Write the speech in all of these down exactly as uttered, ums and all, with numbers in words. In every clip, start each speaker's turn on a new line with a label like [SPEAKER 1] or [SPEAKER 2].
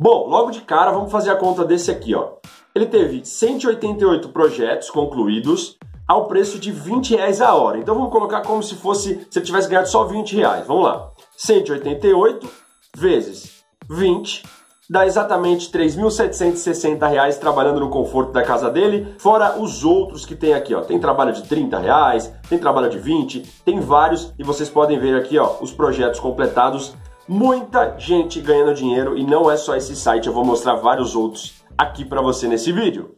[SPEAKER 1] Bom, logo de cara vamos fazer a conta desse aqui, ó. Ele teve cento e oitenta e oito projetos concluídos ao preço de vinte reais a hora. Então vamos colocar como se fosse, se ele tivesse ganhado só vinte reais. Vamos lá. cento e oitenta e oito vezes vinte dá exatamente três mil setecentos e sessenta reais trabalhando no conforto da casa dele, fora os outros que tem aqui, ó. Tem trabalho de trinta reais, tem trabalho de vinte, tem vários e vocês podem ver aqui, ó, os projetos completados. Muita gente ganhando dinheiro e não é só esse site, eu vou mostrar vários outros aqui para você nesse vídeo.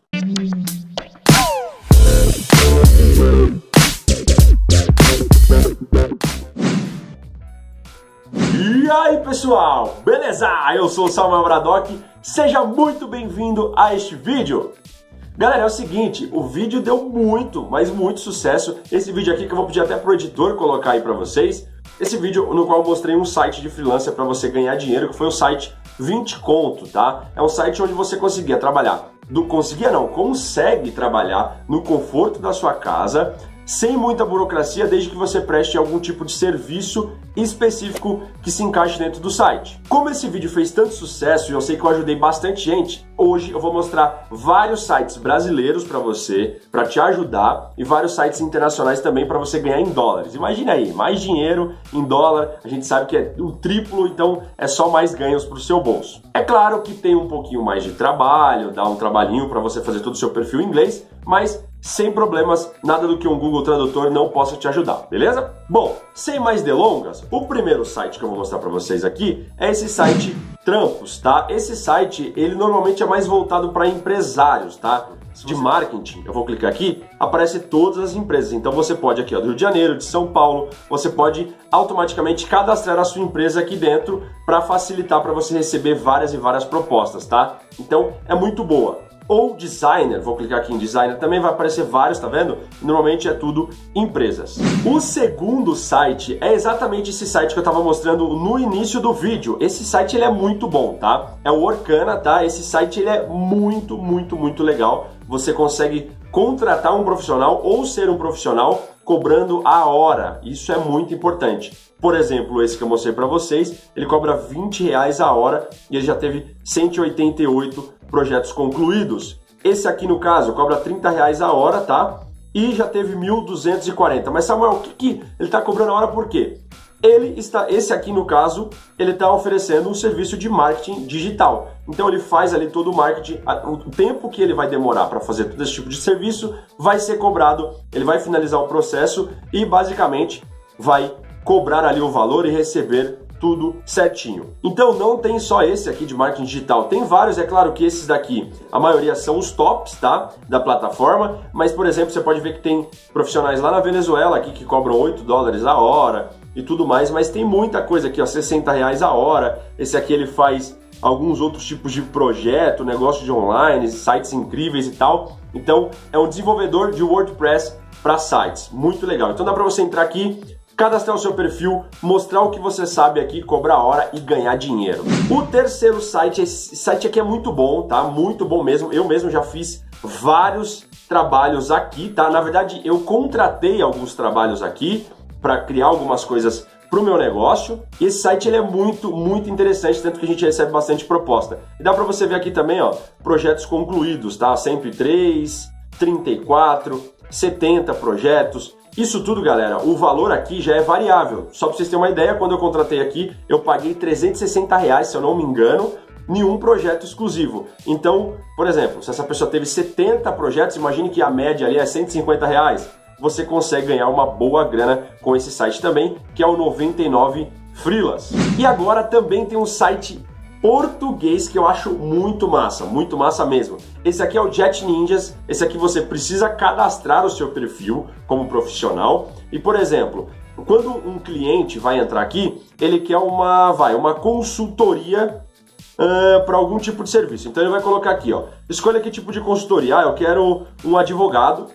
[SPEAKER 1] E aí pessoal, beleza? Eu sou o Samuel Bradock, seja muito bem-vindo a este vídeo. Galera, é o seguinte, o vídeo deu muito, mas muito sucesso. Esse vídeo aqui que eu vou pedir até pro editor colocar aí para vocês. Esse vídeo no qual eu mostrei um site de freelancer para você ganhar dinheiro, que foi o site vinte conto, tá? É um site onde você conseguia trabalhar, do, conseguia não, consegue trabalhar no conforto da sua casa, sem muita burocracia, desde que você preste algum tipo de serviço específico que se encaixe dentro do site. Como esse vídeo fez tanto sucesso e eu sei que eu ajudei bastante gente, hoje eu vou mostrar vários sites brasileiros para você, para te ajudar, e vários sites internacionais também para você ganhar em dólares. Imagina aí, mais dinheiro em dólar, a gente sabe que é o triplo, então é só mais ganhos para o seu bolso. É claro que tem um pouquinho mais de trabalho, dá um trabalhinho para você fazer todo o seu perfil em inglês, mas sem problemas, nada do que um Google Tradutor não possa te ajudar, beleza? Bom, sem mais delongas, o primeiro site que eu vou mostrar para vocês aqui é esse site Trampos, tá? Esse site, ele normalmente é mais voltado para empresários, tá? De marketing, eu vou clicar aqui, aparece todas as empresas, então você pode aqui, ó, do Rio de Janeiro, de São Paulo, você pode automaticamente cadastrar a sua empresa aqui dentro para facilitar para você receber várias e várias propostas, tá? Então, é muito boa. Ou designer, vou clicar aqui em designer, também vai aparecer vários, tá vendo? Normalmente é tudo empresas. O segundo site é exatamente esse site que eu tava mostrando no início do vídeo. Esse site ele é muito bom, tá? É o Workana, tá? Esse site ele é muito, muito, muito legal. Você consegue contratar um profissional ou ser um profissional cobrando a hora. Isso é muito importante. Por exemplo, esse que eu mostrei para vocês, ele cobra vinte reais a hora e ele já teve cento e oitenta e oito projetos concluídos. Esse aqui, no caso, cobra trinta reais a hora, tá? E já teve mil duzentos e quarenta. Mas, Samuel, o que, que ele está cobrando a hora por quê? Ele está, esse aqui, no caso, ele está oferecendo um serviço de marketing digital. Então, ele faz ali todo o marketing. O tempo que ele vai demorar para fazer todo esse tipo de serviço vai ser cobrado. Ele vai finalizar o processo e, basicamente, vai cobrar ali o valor e receber tudo certinho. Então não tem só esse aqui de marketing digital, tem vários, é claro que esses daqui, a maioria são os tops, tá? Da plataforma, mas por exemplo, você pode ver que tem profissionais lá na Venezuela aqui que cobram oito dólares a hora e tudo mais, mas tem muita coisa aqui, ó, sessenta reais a hora. Esse aqui ele faz alguns outros tipos de projeto, negócio de online, sites incríveis e tal. Então é um desenvolvedor de WordPress para sites, muito legal. Então dá para você entrar aqui, cadastrar o seu perfil, mostrar o que você sabe aqui, cobrar a hora e ganhar dinheiro. O terceiro site, esse site aqui é muito bom, tá? Muito bom mesmo. Eu mesmo já fiz vários trabalhos aqui, tá? Na verdade, eu contratei alguns trabalhos aqui para criar algumas coisas para o meu negócio. E esse site ele é muito, muito interessante, tanto que a gente recebe bastante proposta. E dá para você ver aqui também, ó, projetos concluídos, tá? cento e três, trinta e quatro, setenta projetos. Isso tudo, galera, o valor aqui já é variável. Só para vocês terem uma ideia, quando eu contratei aqui, eu paguei trezentos e sessenta reais, se eu não me engano, em um projeto exclusivo. Então, por exemplo, se essa pessoa teve setenta projetos, imagine que a média ali é cento e cinquenta reais. Você consegue ganhar uma boa grana com esse site também, que é o noventa e nove Freelas. E agora também tem um site português que eu acho muito massa, muito massa mesmo. Esse aqui é o Jet Ninjas. Esse aqui você precisa cadastrar o seu perfil como profissional. E, por exemplo, quando um cliente vai entrar aqui, ele quer uma, vai, uma consultoria uh, para algum tipo de serviço. Então ele vai colocar aqui, ó, escolha que tipo de consultoria. Ah, eu quero um advogado,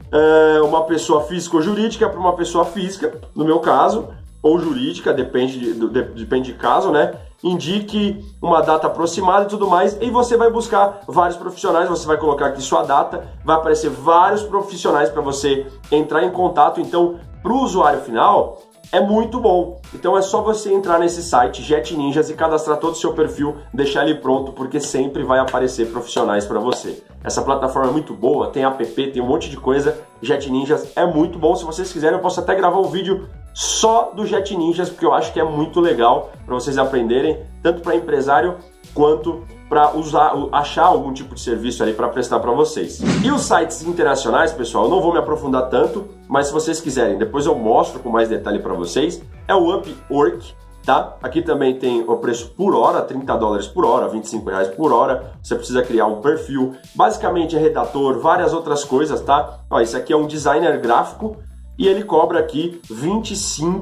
[SPEAKER 1] uh, uma pessoa física ou jurídica para uma pessoa física, no meu caso, ou jurídica, depende de, de, depende de caso, né? Indique uma data aproximada e tudo mais, e você vai buscar vários profissionais, você vai colocar aqui sua data, vai aparecer vários profissionais para você entrar em contato. Então, para o usuário final, é muito bom. Então é só você entrar nesse site Jet Ninjas e cadastrar todo o seu perfil, deixar ele pronto, porque sempre vai aparecer profissionais para você. Essa plataforma é muito boa, tem app, tem um monte de coisa. Jet Ninjas é muito bom. Se vocês quiserem, eu posso até gravar um vídeo só do Jet Ninjas, porque eu acho que é muito legal para vocês aprenderem, tanto para empresário quanto para usar, achar algum tipo de serviço ali para prestar para vocês. E os sites internacionais, pessoal, eu não vou me aprofundar tanto, mas se vocês quiserem, depois eu mostro com mais detalhe para vocês. É o Upwork, tá? Aqui também tem o preço por hora, trinta dólares por hora, vinte e cinco reais por hora. Você precisa criar um perfil, basicamente é redator, várias outras coisas, tá? Ó, esse aqui é um designer gráfico e ele cobra aqui vinte e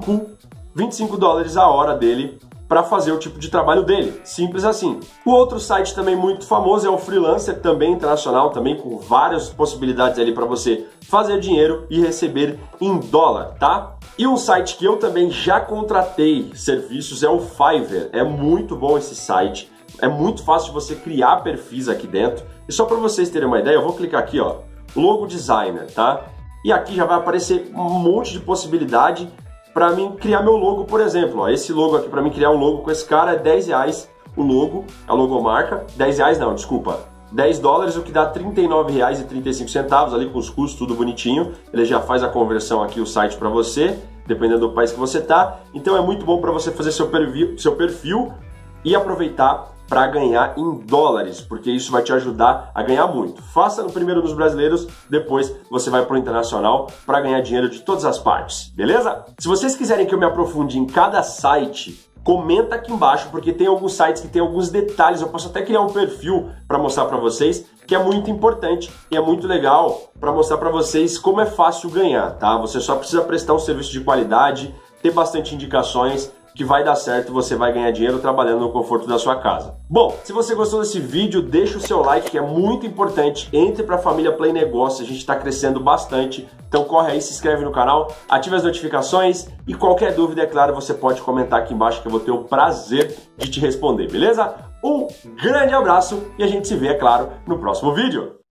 [SPEAKER 1] cinco dólares a hora dele para fazer o tipo de trabalho dele, simples assim. O outro site também muito famoso é o Freelancer, também internacional, também com várias possibilidades ali para você fazer dinheiro e receber em dólar, tá? E um site que eu também já contratei serviços é o Fiverr. É muito bom esse site, é muito fácil de você criar perfis aqui dentro. E só para vocês terem uma ideia, eu vou clicar aqui, ó, logo designer, tá? E aqui já vai aparecer um monte de possibilidade para mim criar meu logo, por exemplo. Ó, esse logo aqui, para mim criar um logo com esse cara é dez reais o logo, a logomarca. dez reais não, desculpa. dez dólares, o que dá trinta e nove reais e trinta e cinco centavos ali com os custos, tudo bonitinho. Ele já faz a conversão aqui, o site para você, dependendo do país que você tá. Então é muito bom para você fazer seu perfil, seu perfil e aproveitar para ganhar em dólares, porque isso vai te ajudar a ganhar muito. Faça no primeiro nos brasileiros, depois você vai para o internacional para ganhar dinheiro de todas as partes, beleza? Se vocês quiserem que eu me aprofunde em cada site, comenta aqui embaixo, porque tem alguns sites que tem alguns detalhes. Eu posso até criar um perfil para mostrar para vocês, que é muito importante e é muito legal para mostrar para vocês como é fácil ganhar, tá? Você só precisa prestar um serviço de qualidade, ter bastante indicações, que vai dar certo e você vai ganhar dinheiro trabalhando no conforto da sua casa. Bom, se você gostou desse vídeo, deixa o seu like, que é muito importante. Entre para a família Play Negócio, a gente está crescendo bastante. Então corre aí, se inscreve no canal, ativa as notificações e qualquer dúvida, é claro, você pode comentar aqui embaixo que eu vou ter o prazer de te responder, beleza? Um grande abraço e a gente se vê, é claro, no próximo vídeo.